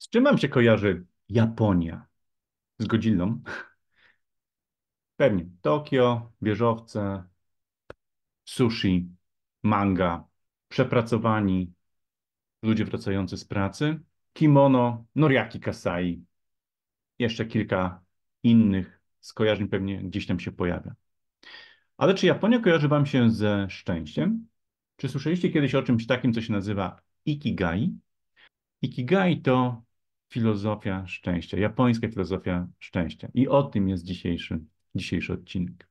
Z czym wam się kojarzy Japonia? Z Godzillą? Pewnie. Tokio, wieżowce, sushi, manga, przepracowani ludzie wracający z pracy, kimono, noriaki kasai, jeszcze kilka innych skojarzeń pewnie gdzieś tam się pojawia. Ale czy Japonia kojarzy wam się ze szczęściem? Czy słyszeliście kiedyś o czymś takim, co się nazywa Ikigai? Ikigai to filozofia szczęścia, japońska filozofia szczęścia. I o tym jest dzisiejszy odcinek.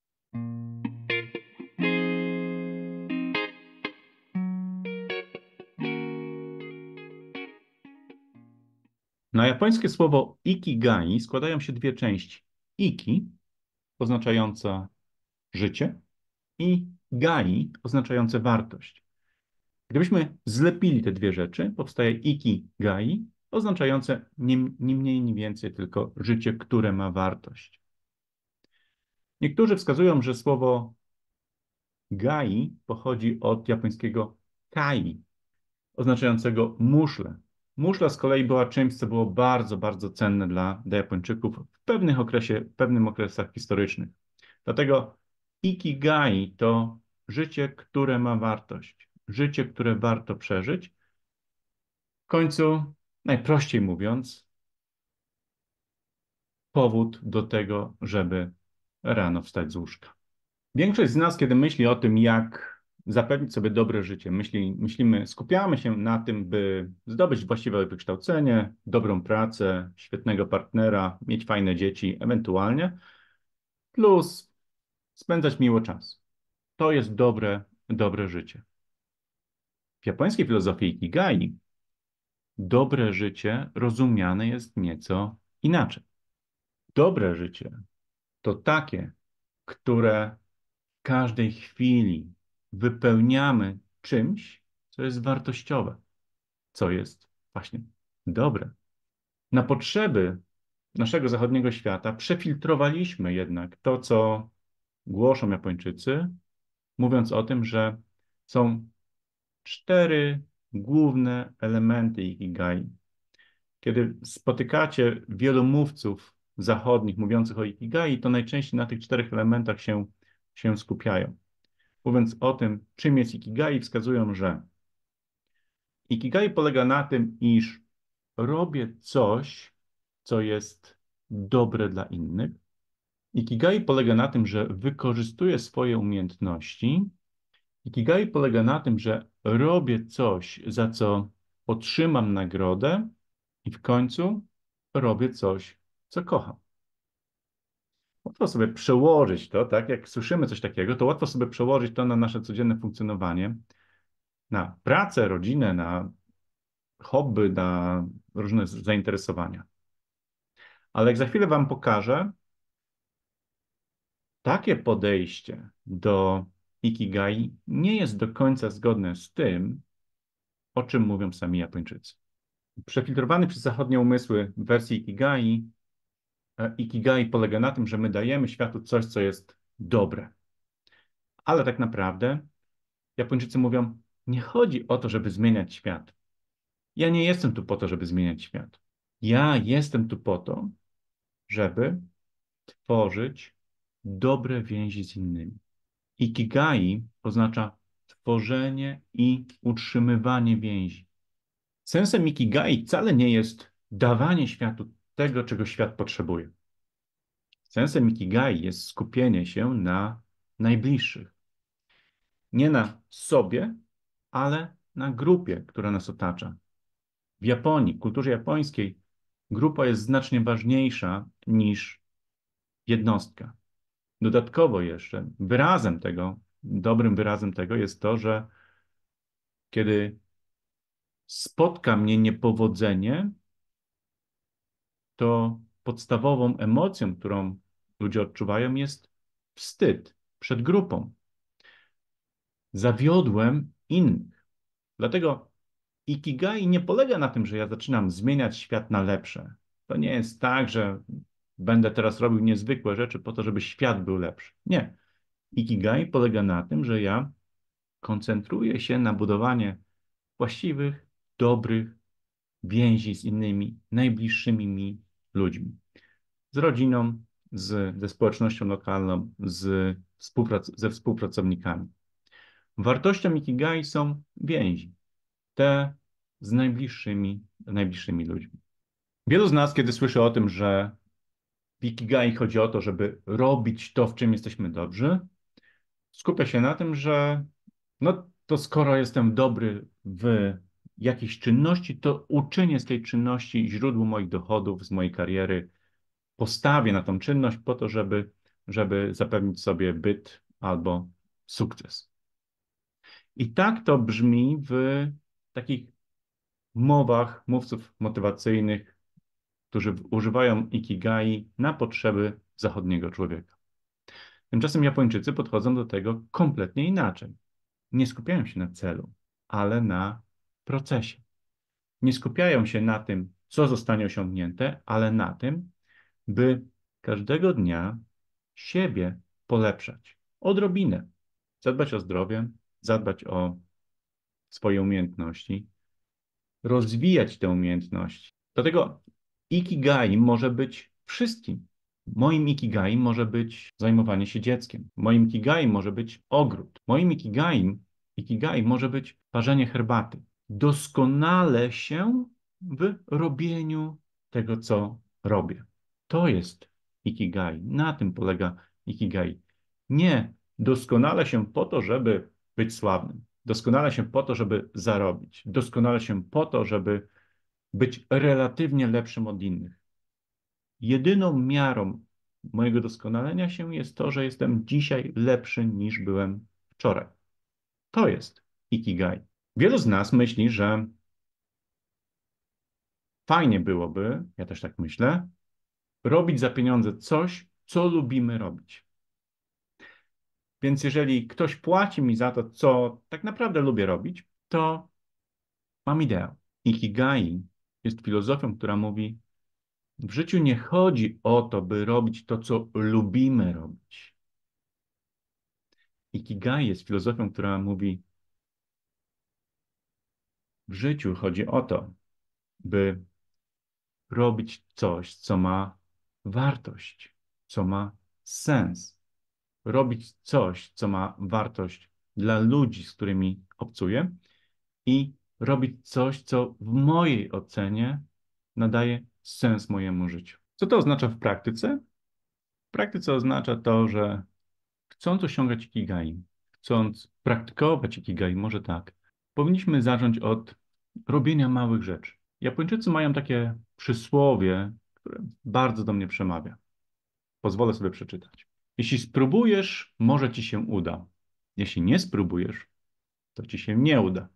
Na japońskie słowo ikigai składają się dwie części. Iki, oznaczająca życie, i gai, oznaczające wartość. Gdybyśmy zlepili te dwie rzeczy, powstaje ikigai, oznaczające ni mniej, ni więcej tylko życie, które ma wartość. Niektórzy wskazują, że słowo gai pochodzi od japońskiego kai, oznaczającego muszlę. Muszla z kolei była czymś, co było bardzo, bardzo cenne dla Japończyków w pewnych okresach historycznych. Dlatego ikigai to życie, które ma wartość, życie, które warto przeżyć. W końcu, najprościej mówiąc, powód do tego, żeby rano wstać z łóżka. Większość z nas, kiedy myśli o tym, jak zapewnić sobie dobre życie, skupiamy się na tym, by zdobyć właściwe wykształcenie, dobrą pracę, świetnego partnera, mieć fajne dzieci, ewentualnie, plus spędzać miło czas. To jest dobre życie. W japońskiej filozofii Ikigai dobre życie rozumiane jest nieco inaczej. Dobre życie to takie, które w każdej chwili wypełniamy czymś, co jest wartościowe, co jest właśnie dobre. Na potrzeby naszego zachodniego świata przefiltrowaliśmy jednak to, co głoszą Japończycy, mówiąc o tym, że są cztery główne elementy Ikigai. Kiedy spotykacie wielu mówców zachodnich mówiących o Ikigai, to najczęściej na tych czterech elementach się skupiają. Mówiąc o tym, czym jest Ikigai, wskazują, że Ikigai polega na tym, iż robię coś, co jest dobre dla innych. Ikigai polega na tym, że wykorzystuję swoje umiejętności. Ikigai polega na tym, że robię coś, za co otrzymam nagrodę i w końcu robię coś, co kocham. Łatwo sobie przełożyć to, tak? Jak słyszymy coś takiego, to łatwo sobie przełożyć to na nasze codzienne funkcjonowanie, na pracę, rodzinę, na hobby, na różne zainteresowania. Ale jak za chwilę wam pokażę, takie podejście do Ikigai nie jest do końca zgodne z tym, o czym mówią sami Japończycy. Przefiltrowany przez zachodnie umysły w wersji Ikigai, Ikigai polega na tym, że my dajemy światu coś, co jest dobre. Ale tak naprawdę Japończycy mówią, nie chodzi o to, żeby zmieniać świat. Ja nie jestem tu po to, żeby zmieniać świat. Ja jestem tu po to, żeby tworzyć dobre więzi z innymi. Ikigai oznacza tworzenie i utrzymywanie więzi. Sensem Ikigai wcale nie jest dawanie światu tego, czego świat potrzebuje. Sensem Ikigai jest skupienie się na najbliższych. Nie na sobie, ale na grupie, która nas otacza. W Japonii, w kulturze japońskiej, grupa jest znacznie ważniejsza niż jednostka. Dodatkowo jeszcze dobrym wyrazem tego jest to, że kiedy spotka mnie niepowodzenie, to podstawową emocją, którą ludzie odczuwają, jest wstyd przed grupą. Zawiodłem innych. Dlatego Ikigai nie polega na tym, że ja zaczynam zmieniać świat na lepsze. To nie jest tak, że będę teraz robił niezwykłe rzeczy po to, żeby świat był lepszy. Nie. Ikigai polega na tym, że ja koncentruję się na budowanie właściwych, dobrych, więzi z innymi, najbliższymi mi ludźmi. Z rodziną, ze społecznością lokalną, ze współpracownikami. Wartością Ikigai są więzi. Te z najbliższymi ludźmi. Wielu z nas, kiedy słyszy o tym, że w Ikigai chodzi o to, żeby robić to, w czym jesteśmy dobrzy, skupia się na tym, że no to skoro jestem dobry w jakiejś czynności, to uczynię z tej czynności źródło moich dochodów, z mojej kariery. Postawię na tą czynność po to, żeby zapewnić sobie byt albo sukces. I tak to brzmi w takich mowach mówców motywacyjnych, którzy używają Ikigai na potrzeby zachodniego człowieka. Tymczasem Japończycy podchodzą do tego kompletnie inaczej. Nie skupiają się na celu, ale na procesie. Nie skupiają się na tym, co zostanie osiągnięte, ale na tym, by każdego dnia siebie polepszać. Odrobinę. Zadbać o zdrowie, zadbać o swoje umiejętności, rozwijać te umiejętności. Dlatego Ikigai może być wszystkim. Moim Ikigai może być zajmowanie się dzieckiem. Moim Ikigai może być ogród. Moim Ikigai może być parzenie herbaty. Doskonale się w robieniu tego, co robię. To jest Ikigai. Na tym polega Ikigai. Nie doskonale się po to, żeby być sławnym. Doskonale się po to, żeby zarobić. Doskonale się po to, żeby być relatywnie lepszym od innych. Jedyną miarą mojego doskonalenia się jest to, że jestem dzisiaj lepszy niż byłem wczoraj. To jest Ikigai. Wielu z nas myśli, że fajnie byłoby, ja też tak myślę, robić za pieniądze coś, co lubimy robić. Więc jeżeli ktoś płaci mi za to, co tak naprawdę lubię robić, to mam ideał. Ikigai jest filozofią, która mówi, w życiu nie chodzi o to, by robić to, co lubimy robić. Ikigai jest filozofią, która mówi, w życiu chodzi o to, by robić coś, co ma wartość, co ma sens. Robić coś, co ma wartość dla ludzi, z którymi obcuję i robić coś, co w mojej ocenie nadaje sens mojemu życiu. Co to oznacza w praktyce? W praktyce oznacza to, że chcąc osiągać Ikigai, chcąc praktykować Ikigai, może tak, powinniśmy zacząć od robienia małych rzeczy. Japończycy mają takie przysłowie, które bardzo do mnie przemawia. Pozwolę sobie przeczytać. Jeśli spróbujesz, może ci się uda. Jeśli nie spróbujesz, to ci się nie uda.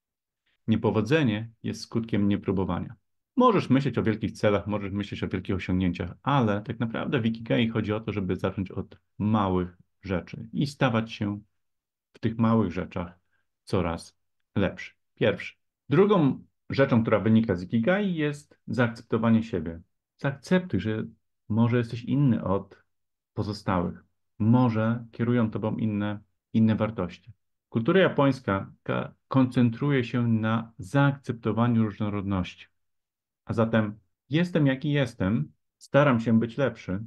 Niepowodzenie jest skutkiem niepróbowania. Możesz myśleć o wielkich celach, możesz myśleć o wielkich osiągnięciach, ale tak naprawdę w Ikigai chodzi o to, żeby zacząć od małych rzeczy i stawać się w tych małych rzeczach coraz lepszy. Pierwszy. Drugą rzeczą, która wynika z Ikigai, jest zaakceptowanie siebie. Zaakceptuj, że może jesteś inny od pozostałych. Może kierują tobą inne wartości. Kultura japońska koncentruje się na zaakceptowaniu różnorodności. A zatem jestem jaki jestem, staram się być lepszy,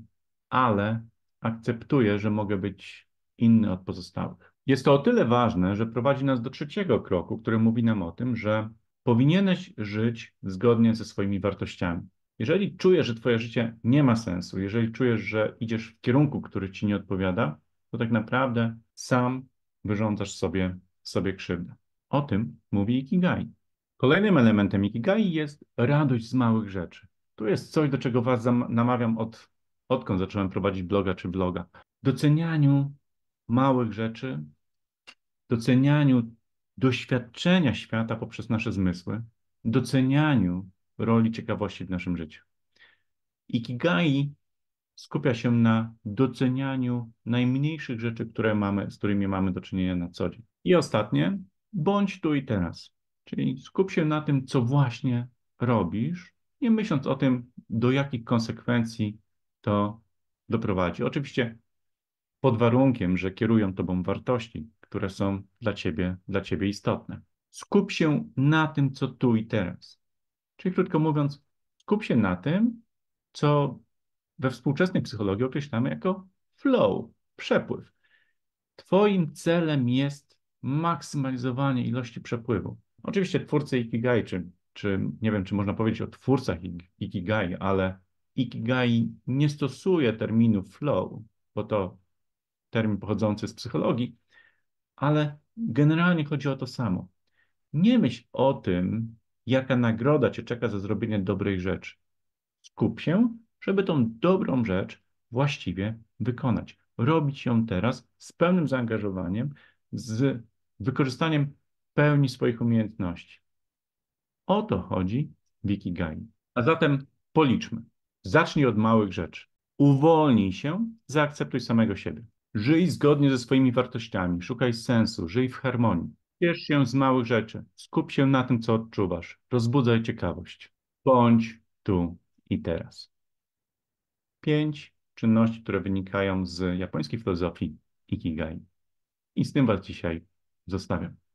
ale akceptuję, że mogę być inny od pozostałych. Jest to o tyle ważne, że prowadzi nas do trzeciego kroku, który mówi nam o tym, że powinieneś żyć zgodnie ze swoimi wartościami. Jeżeli czujesz, że twoje życie nie ma sensu, jeżeli czujesz, że idziesz w kierunku, który ci nie odpowiada, to tak naprawdę sam wyrządzasz sobie krzywdę. O tym mówi Ikigai. Kolejnym elementem Ikigai jest radość z małych rzeczy. Tu jest coś, do czego was namawiam odkąd zacząłem prowadzić bloga czy vloga. Docenianiu małych rzeczy, docenianiu doświadczenia świata poprzez nasze zmysły, docenianiu roli ciekawości w naszym życiu. Ikigai skupia się na docenianiu najmniejszych rzeczy, z którymi mamy do czynienia na co dzień. I ostatnie, bądź tu i teraz. Czyli skup się na tym, co właśnie robisz, nie myśląc o tym, do jakich konsekwencji to doprowadzi. Oczywiście pod warunkiem, że kierują tobą wartości, które są dla ciebie istotne. Skup się na tym, co tu i teraz. Czyli krótko mówiąc, skup się na tym, co we współczesnej psychologii określamy jako flow, przepływ. Twoim celem jest maksymalizowanie ilości przepływu. Oczywiście twórcy Ikigai, czy nie wiem, czy można powiedzieć o twórcach Ikigai, ale Ikigai nie stosuje terminu flow, bo to termin pochodzący z psychologii, ale generalnie chodzi o to samo. Nie myśl o tym, jaka nagroda cię czeka za zrobienie dobrej rzeczy. Skup się, żeby tą dobrą rzecz właściwie wykonać. Robić ją teraz z pełnym zaangażowaniem, z wykorzystaniem pełni swoich umiejętności. O to chodzi w Ikigai. A zatem policzmy. Zacznij od małych rzeczy. Uwolnij się, zaakceptuj samego siebie. Żyj zgodnie ze swoimi wartościami, szukaj sensu, żyj w harmonii. Ciesz się z małych rzeczy. Skup się na tym, co odczuwasz. Rozbudzaj ciekawość. Bądź tu i teraz. 5 czynności, które wynikają z japońskiej filozofii Ikigai. I z tym Was dzisiaj zostawiam.